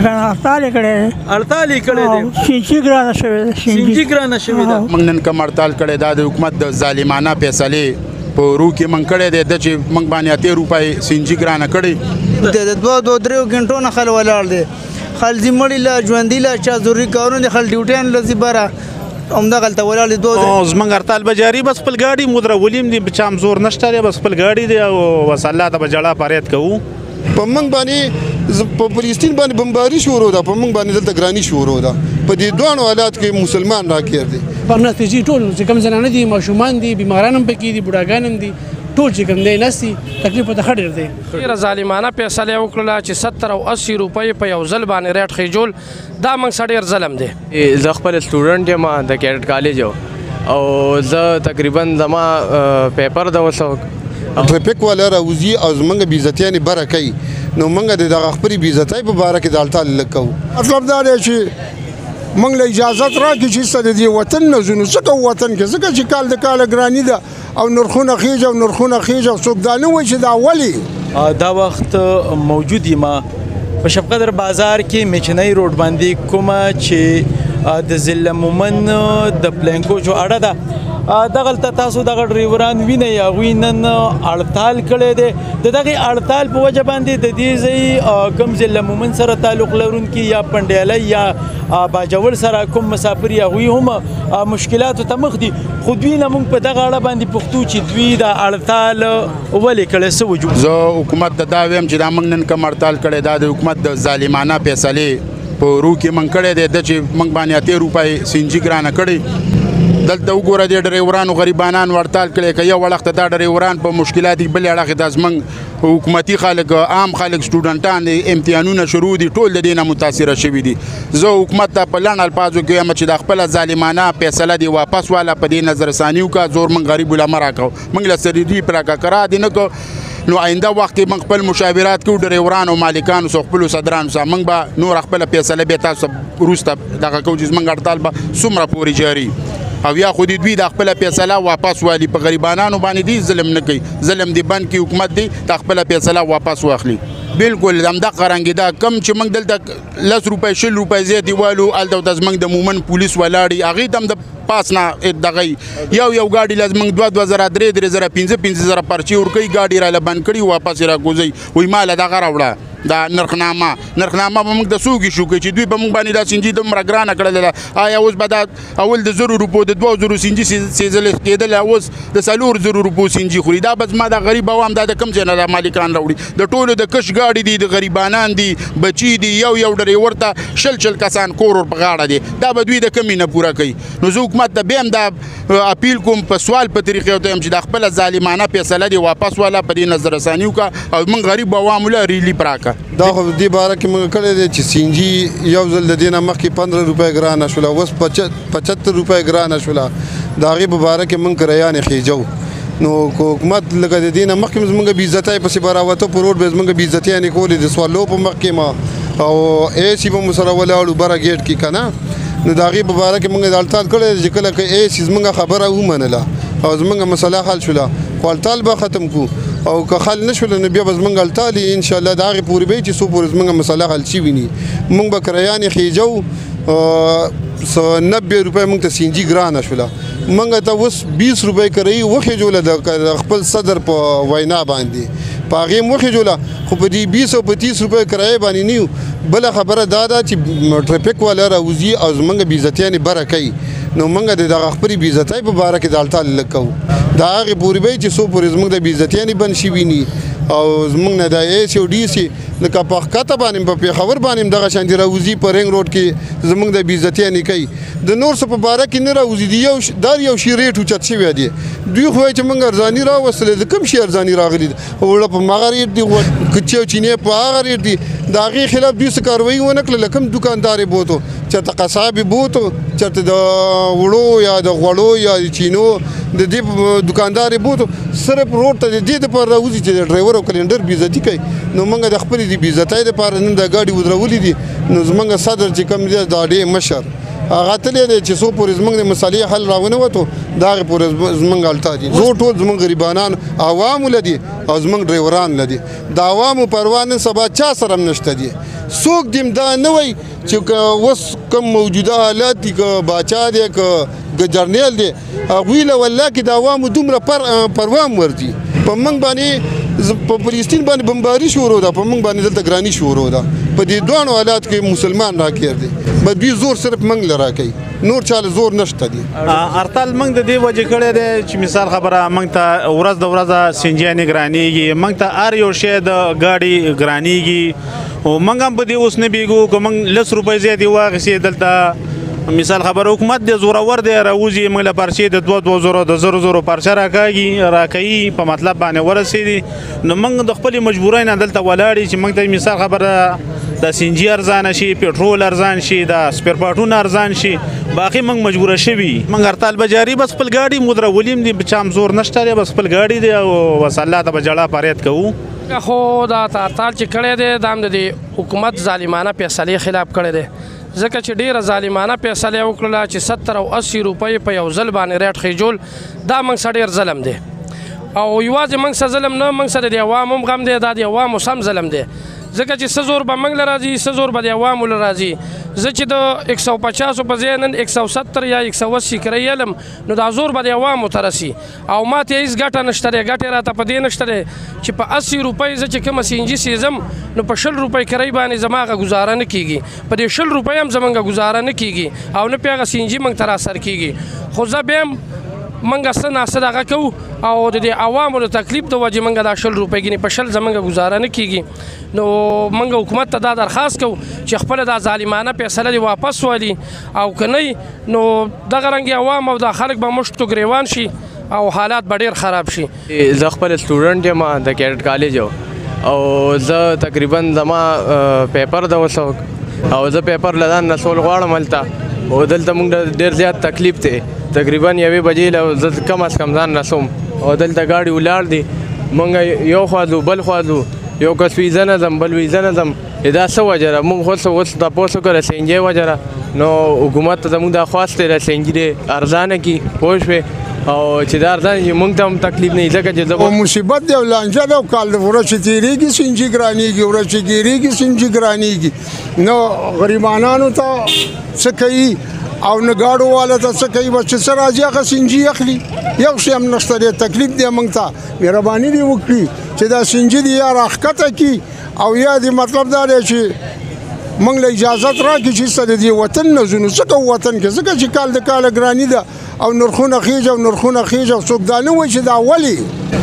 هړتال یې کړی دی. هړتال یې کړی دی. سینچي ګرانه شوې ده. سینچي ګرانه شوې ده. موږ نن کوم هړتال کړی دا د حکومت د ظالمانه فیصلې په رو کې موږ کړی دی د چې موږ باندې 80 روپۍ سینچي ګرانه کړی. د 2-3 غنټو نه خل ولاړ دی. خل دې مړي لا ژوندي لا چا ضروري کارونه دي. خل ډیوټیان لزی بره همدغلته ولاړ دي. زموږ هړتال به جاري بس خپل ګاډي مودرولیم دي بچام زور نشته دی بس خپل ګاډي دی او بس الله ته به جړه فریاد کوو. په موږ باندې په فلسطین باندې بمباري شروع ده په موږ باندې دلته ګراني شروع ده. په دې دوه حالات کې مسلمان راکیر دي. په نتیجې ټول چې کوم زنانه دي ماشومان دي بیماران هم پکې دي بوډاګان هم دي ټول چې کوم دی نسي تکلیف ته خډیر دی. ډیره ظالمانه فیصله وکړه چې 70 او 80 روپۍ په یو ځل باندې ریټ خېجول دا موږ سره ډیر ظلم دی. زه خپل سټوډنټ یم د کیډټ کالج او زه تقریبا زما پیپر د وسو ټریفیک والا راوځي او زمونږ بېعزتیانې بره کوي نو موږ د دغه خپلې بېعزتۍ په باره کې د هړتال لږ کوو. مطلب دا دی چې موږ له اجازت راکړي چې ایسته د دې وطن نه ځو. نو څه کوو وطن کې ځکه چې کال د کاله ګراني ده او نرخونه خیژ او نرخونه خیژ او څوک دا نه وایي چې دا ولې. دا وخت موجود یم په شب قدر بازار کې میچنۍ روډ باندې کومه چې د ضلع مومن د پلینکو جو اړه ده دغلته تاسو دغه ډریوران وینئ هغوی نن هړتال کړی دی. د دغې هړتال په وجه باندې د دې ځای کوم ضلع مومن سره تعلق لرونکي یا پنډیالی یا باجوړ سره کوم مسافر هغوی هم مشکلاتو ته مخ دي. خو دوی نه موږ په دغه اړه باندې پوښتو چې دوی د هړتال ولې کړی څه وجود. زه حکومت ته دا وایم چې دا موږ نن کوم هړتال کړی دا د حکومت د ظالمانه فیصلې په رو کې موږ کړی دی د چې موږ باندې 80 روپۍ سینچي ګرانه کړې. دلته وګوره د ډریورانو غریبانانو هړتال کړی که یو وړخته دا ډریوران په مشکلات دي بلې اړخې ته زموږ حکومتي خلک عام خلک سټوډنټان دي امتحانونه شروع دي ټول د دې نه متاثره شوي دي. زه حکومت ته په لنډ الفاظو کې وایم چې دا خپله ظالمانه فیصله دي واپس واله په دې نظرثاني وکړه. زور موږ غریب العمه راکړو موږ له سرحدي په راکړه کرا دي نه کړو نو آینده وخت کې موږ خپل مشاورات کوو ډریورانو مالکانو سره خپلو صدرانو سره موږ به نور خپله فیصله بیا تاسو وروسته دغه کوو چې زموږ هړتال به څومره پورې جاري او یا خو دوی د خپله فیصله واپس والي. په غریبانانو باندې دی ظلم نه کوي. ظلم دی بند کړي حکومت دی د خپله فیصله واپس واخلي. بالکل همدغه رنګې دا کم چې موږ دلته 10 روپۍ 20 روپۍ زیاتې والو هلته زموږ د مومن پولیس ولاړي هغوی ته هم د پاس نه دغه یو گاډي له زموږ 2 زره 3 زره 5 زره پرچې ورکوي ګاډي راله بند کړي واپس یې راکوزوي وایي ما له دغه راوړه دا نرخنامه به موږ د څوک ایشو کوي چې دوی به موږ باندې دا سینجي دومره ګرانه کړلې ده. آیا اوس به دا اول د 100 روپو د 200 سینجي سیزل کېدل اوس د 400 روپو سینجي خوري. دا به زما د غریب عوام دا د کوم ځای نه دا مالکان راوړي. د ټولو د کش ګاډي دي د غریبانان دي بچي دي یو ډریور ته شل کسان کور په غاړه دي دا به دوی د کمې نه پوره کوي. نو زه حکومت ته بیا هم دا اپیل کوم په سوال په طریقې ورته یم چې دا خپله ظالمانه فیصله دي واپس واله په دې نظرثاني وکړه او موږ غریب عوامو له ریلیف راکړه. دا خو دې باره کې موږ کړی دی چې سینجي یو ځل د دې نه مخکې 15 روپۍ ګرانه شوله اوس 75 روپۍ ګرانه شوله. د هغې په باره کې موږ کرایانې خېجو. نو حکومت لکه د دې نه مخکې زموږ بېعزتۍ پسې به راوته په روډ به زموږ بېعزتیانې کولې د سوالو په مخ کې ما او اے سی به مو سره ولاړو بره ګیټ کې که نه. نو د هغې په باره کې موږ د هړتال کړی دی چې کله که اے سی زموږ خبره ومنله او زموږ مسله حل شوله خو هړتال به ختم کړو او که حل نه شوله نو بیا به زموږ هړتال یې انشاءالله د هغې پورې به وي چې څو پورې زموږ مسله حل شوي ني. موږ به کرایانې خېجو 90 روپۍ موږ ته سینجي ګرانه شوله. موږ ته اوس 20 روپۍ کرایي وخېجوله د خپل صدر په وینا باندې په هغې هم وخېجوله خو په دې 20 او په 30 روپۍ کرایې باندې نه یو. بله خبره دا ده چې ټریفیک والا راوځي او زموږ بېعزتیانې بره کوي نو موږ د دغه خپلې بېعزتۍ په باره کې د هړتال لږ کوو. د هغې پورې به چې څو پورې زموږ د بېعزتیانې بند شوي ني او زموږ نه د اے سی او ډي سی لکه په ښکته باندې په پېښور باندې هم دغه شانتې راوځي په رنګ روډ کې زموږ د بېعزتیانې کوي. د نور څه په باره کې نه راوځي دا یو شي ریټ اوچت شوی دی. دوی خو وایي چې موږ ارزاني راوستلی د کوم شي ارزاني راغلي دي اوړه په هماغه ریټ دي کچې او چینې په هغه ریټ دي. د هغې خلاف دوی څه کاروایي ونه کړله. کوم دوکاندار یې بوتو چېرته قصاب یې بوتو چېرته د وړو یا د غوړو یا د چینو د دې دوکاندار یې بوتو صرف روډ ته د دې دپاره راوځي چې د ډرایور او کلنډر بېعزتي کوي. نو موږ د خپلې د بېعزتۍ دپاره نن دا ګاډي ودرولي دي. نو زموږ صدر چې کوم دی د اډې مشر هغه تللی دی چې څو پورې زموږ د مسلې حل راونه وتو د هغې پورې زموږ هلته دي. زور ټول زموږ غریبانان عوامو له دي او زموږ ډریوران له دي. د عوامو پروا نن سبا چا سره هم نشته دي. څوک دې دا نه وایي چې اوس کوم موجوده حالات دي که باچا دی که جرنیل دی هغوی له والله کې د عوامو دومره پروا هم ورځي په موږ باندې په فلسطین باندې بمباري شروع ده په موږ باندې دلته ګراني شروع ده په دې دواړو حالات کې مسلمان راکیر دی به دوی زور صرف موږ له راکوي نور چاله زور نشته دی هړتال موږ د دې وجې کړی دی چې مثال خبره موږ ته ورځ د ورځه سنجیانې ګرانېږي موږ ته هر یو شی د ګاډي ګرانېږي او موږ هم په دې اوس نه بیږو که موږ 10 روپۍ زیاتې واخیستې دلته مثال خبر حکومت د زورور دی راوځي موږ له پرچې د 2,000 د 0,000 پرچه راکوي په مطلب باندې ورسېدي نو موږ د خپلې مجبورۍ نه دلته ولاړ چې موږ ته مثال خبره د سنجي ارزانه شي پټرول ارزان شي د سپیر پارټونه ارزان شي باقي موږ مجبوره شوي موږ هړتال به جاري بس خپل ګاډي مودره ولیم دي چا هم زور نشته دی بس خپل ګاډي دی او بس الله ته به جړه فریاد کوو خو دا هړتال چې کړی دی دا هم د حکومت ظالمانه فیصلې خلاف کړی دی ځکه چې ډیره ظالمانه فیصله وکړله چې 70 او 80 روپۍ په یو ځل باندې ریټ خېجول دا موږ سره ډېر ظلم دی او یوازې موږ سره ظلم نه موږ سره د عوامو هم غم دی دا د عوامو سم ظلم دی ځکه چې څه زور به موږ له راځي څه زور به د عوامو له راځي زه چې د 150 په ځای نن 170 یا 180 کرۍ علم نو دا زور به د عوامو ته رسي او ما ته هېڅ ګټه نشته دی ګټې راته په دې نشته دی چې په 80 روپۍ زه چې کومه سینجي سیزم نو په 20 روپۍ کرۍ باندې زما هغه ګزاره نه کېږي په دې 20 روپۍ هم زمونږ ګزاره نه کېږي او نه پې هغه سینجي موږ ته راثر کېږي خو زه بیا هم موږ څه ناسه دغه کوو او د دې عوامو د تکلیف د وجې موږ دا 20 روپۍ ګینې په 20 زمونږ ګزاره نه کېږي نو موږ حکومت ته دا درخواست کوو چې خپله دا ظالمانه فیصله دې واپس والي او که نه نو دغه رنګې عوام او دا خلک به مشت تو ګریوان شي او حالات به ډېر خراب شي زه خپل سټوډنټ یم د کیډټ کالج او زه تقریبا زما پیپر د اوس او زه پیپر له ځان نه سول غواړم هلته او دلته موږ ډېر زیات تکلیف دی تقریبا 1 بجې له زه کم از کم ځان رسوم او دلته ګاډي ولاړ دي موږ یو خوا ځو بل خوا ځو یو کس ویزه نه ځم بل ویزه نه ځم دا څه وجه ده موږ اوس تپوس وکړه سینجۍ وجه ده نو حکومت ته زموږ دا خواست دی سینجي دې ارزانه کړي پوه شوې او چې دا ارزانه شي موږ ته هم تکلیف نه وي ځکه چې او مصیبت دی او لانجه ده او کال د ورځ چې تېرېږي سینجي ګرانېږي ورځ چې ګېرېږي سینجي ګرانېږي نو غریبانانو ته څه کوي او نه ګاډو والا ته څه کوي بس چې څه راځي هغه سینجي اخلي یو شی هم نشته دی تکلیف دی موږ ته مهرباني دې وکړي چې دا سینجي دې یا راښکته کړي او یا دې مطلب دا دی چې موږ له اجازت راکړي چې څه د دې وطن نه ځو نو څه کوو وطن کې ځکه چې کال د کاله ګراني ده او نرخونه خیږي او نرخونه خیږي او څوک دا نه وایي چې دا ولې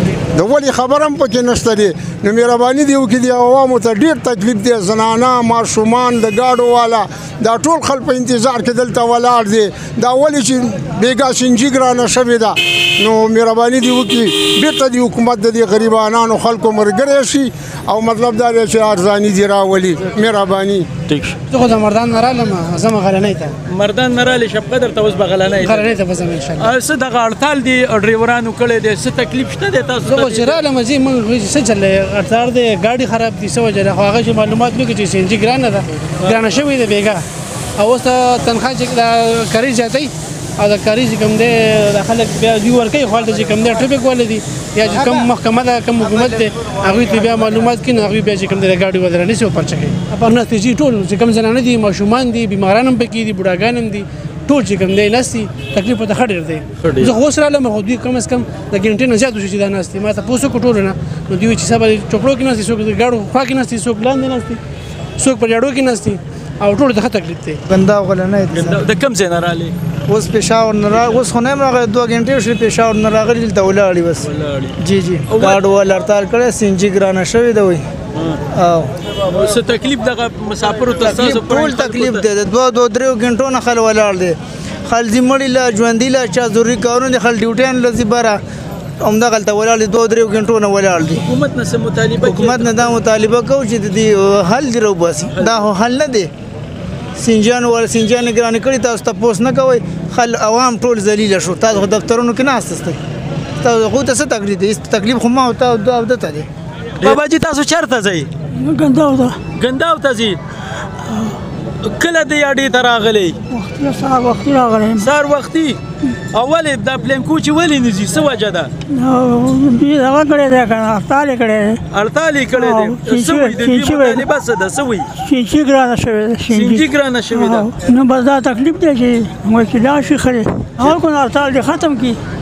د ولې خبره هم پکې نشته دی نو مهرباني دې وکړي د عوامو ته ډېر تکلیف دی زنانه ماشومان د ګاډو والا دا ټول خلک په انتظار کې دلته ولاړ دي دا ولې چې بېګا سینجي ګرانه شوې ده نو مهرباني دې وکړي بېرته دې حکومت د دې غریبانانو خلکو ملګری شي او مطلب دا دی چې ارزاني دې راولي مهرباني ټیک شو زه خو د مردان نه رالم ځم غلنۍ ته مردان نه رالې شب قدر ته اوس به غلنۍ ته به ځم انشاءالله څه دغه هړتال دی ډریورانو کړی دی څه تکلیف شته دی تاسو زه خو چې رالم ځي موږ څه چل دی هړتال دی ګاډي خراب دي څه وجه ده خو هغه چې معلومات وکړي چې سینجي ګرانه ده ګرانه شوې ده بېګا او اوس تنخواه چې کاري زیاتوي او د کاري چې کوم دی د خلک بیا دوی ورکوي خو هلته چې کوم دی ټوپک والا دي یا چې کوم محکمه ده کوم حکومت دی هغوی ته بیا معلومات کوي نو هغوی بیا چې کوم دی د ګاډي ودره نیسي او پرچه کوي پر ناست دي ټول چې کوم زنانه دي ماشومان دي بیماران هم پکې دي بوډاګان هم دي ټول چې کوم دی ناست دي تکلیف ورته ښه ډېر دی زه خو اوس رالم خو دوی کم از کم د ګنټې نه زیات وشي چې دا ناست دي ما تپوس وکړو ټولو نه نو دوی چې سبا چوکړو کې ناست دي څوک د ګاډو خوا کې ناست دي څوک لاندې ناست دي څوک پر جاډو کې ناست دي او ټول ته تکلیف دی ګندا غلنۍ د کم ځای نه رالې اوس پېښور نه اوس خو نه یم راغلی 2 غنټې وشوې پېښور نه راغلي دلته ولاړې بس جی جی ګاډو والا هړتال کړی سینجي ګرانه شوې ده وایي او څه تکلیف دغه مسافرو ته ستاسو ټول تکلیف دی د 2-3 غنټو نه خل ولاړ دی خل ځي مړي له ژوندي له چا ضروري کارونه دي خل ډیوټیان له ځي بره همدغه هلته ولاړ دي 2-3 غنټو نه ولاړ دي حکومت نه څه مطالبه حکومت نه دا مطالبه کوو چې د دې حل دې راوباسي دا حل نه دی سینجیانو ګرانې کړي تاسو تپوس نه کوئ خل عوام ټول ذلیله شو تاسو دفترونو کې ناست استئ تاسو خو ته څه تکلیف دی تکلیف خو ما او دته دی بابا جی تاسو چیرته ځئ ګنداو ته ګنداو ته ځئ کله د یاډې ته راغلی وختي سهار وختي راغلی یم. سهار وختي او ولې دا پلینکو چې ولې نه ځي څه وجه ده دوی دغه کړی دی که نه هړتال یې کړی دی. هړتال یې کړی دی څه وایي د دوی مطالبه څه ده څه وایي سینچي ګرانه شوې ده. سینجي ګرانه شوې ده نو بس دا تکلیف دی چې وایي چې دا شي ښه دی خلکو نه هړتال دې ختم کړي